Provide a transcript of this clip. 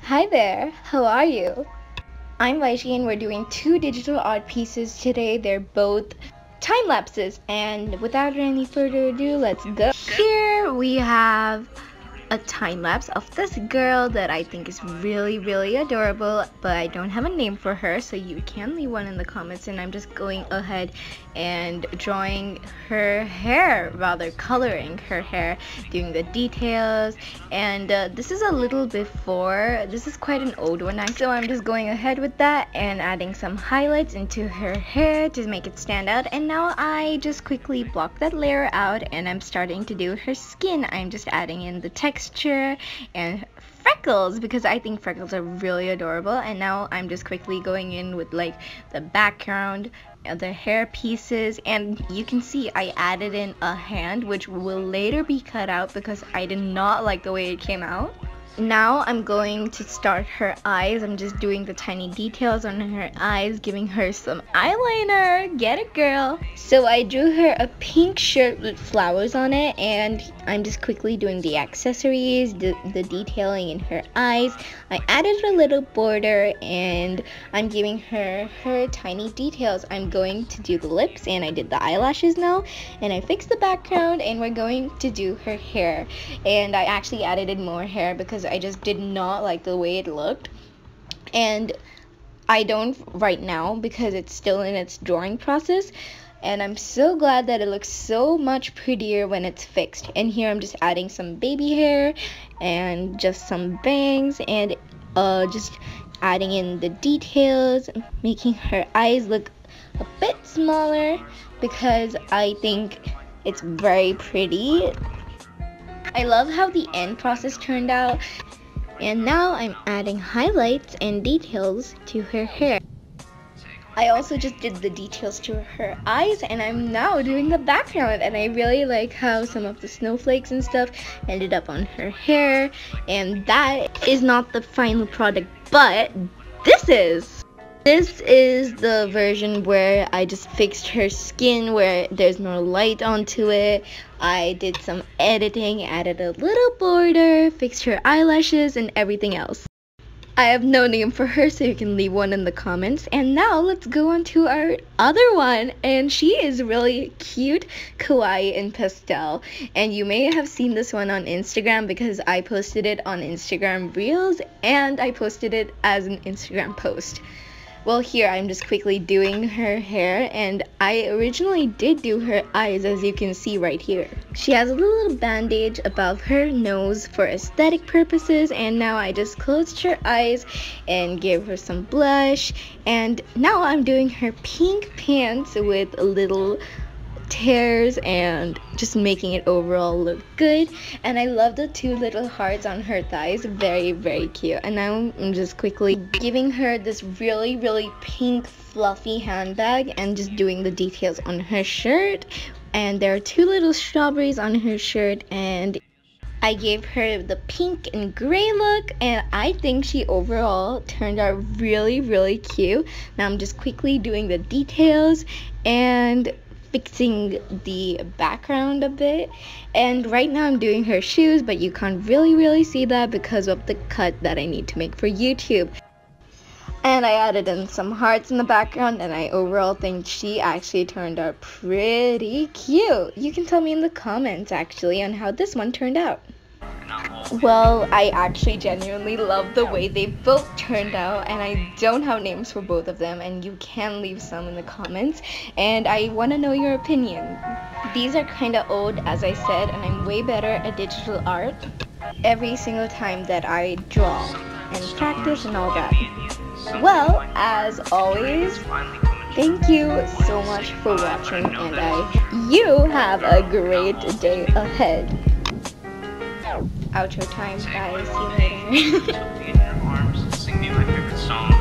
Hi there, how are you? I'm Vaishi and we're doing two digital art pieces today. They're both time lapses, and without any further ado, let's go. Here we have a time lapse of this girl that I think is really adorable, but I don't have a name for her, so you can leave one in the comments. And I'm just going ahead and drawing her hair, rather coloring her hair, doing the details. And this is a little before, this is quite an old one, so I'm just going ahead with that and adding some highlights into her hair to make it stand out. And now I just quickly block that layer out and I'm starting to do her skin. I'm just adding in the texture and freckles because I think freckles are really adorable. And now I'm just quickly going in with like the background, the hair pieces, and you can see I added in a hand which will later be cut out because I did not like the way it came out. Now I'm going to start her eyes. I'm just doing the tiny details on her eyes, giving her some eyeliner. Get it, girl. So I drew her a pink shirt with flowers on it, and I'm just quickly doing the accessories, the detailing in her eyes. I added a little border and I'm giving her tiny details. I'm going to do the lips and I did the eyelashes now, and I fixed the background and we're going to do her hair. And I actually added in more hair because I just did not like the way it looked, and I don't right now because it's still in its drawing process, and I'm so glad that it looks so much prettier when it's fixed. And here I'm just adding some baby hair and just some bangs and just adding in the details, making her eyes look a bit smaller because I think it's very pretty. I love how the end process turned out. And now I'm adding highlights and details to her hair. I also just did the details to her eyes, and I'm now doing the background, and I really like how some of the snowflakes and stuff ended up on her hair. And that is not the final product, but this is the version where I just fixed her skin where there's no light onto it. I did some editing, added a little border, fixed her eyelashes and everything else. I have no name for her, so you can leave one in the comments. And now let's go on to our other one, and she is really cute, kawaii and pastel. And you may have seen this one on Instagram because I posted it on Instagram Reels and I posted it as an Instagram post. Well, here I'm just quickly doing her hair, and I originally did do her eyes, as you can see right here. She has a little bandage above her nose for aesthetic purposes, and now I just closed her eyes and gave her some blush. And now I'm doing her pink pants with little tears and just making it overall look good. And I love the two little hearts on her thighs, very cute. And now I'm just quickly giving her this really pink fluffy handbag and just doing the details on her shirt. And there are two little strawberries on her shirt, and I gave her the pink and gray look, and I think she overall turned out really cute. Now I'm just quickly doing the details and fixing the background a bit. And right now I'm doing her shoes, but you can't really see that because of the cut that I need to make for YouTube. And I added in some hearts in the background, and I overall think she actually turned out pretty cute. You can tell me in the comments actually on how this one turned out. Well, I actually genuinely love the way they both turned out, and I don't have names for both of them, and you can leave some in the comments, and I want to know your opinion. These are kind of old, as I said, and I'm way better at digital art every single time that I draw and practice and all that. Well, as always, thank you so much for watching, and you have a great day ahead. Outro time, guys. See you later.